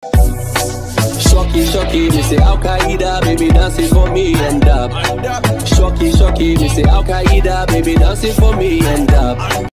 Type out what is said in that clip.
Shocky, shocky, me say Al Qaeda, baby dancing for me and up. Shocky, shocky, me say Al Qaeda, baby dancing for me and up.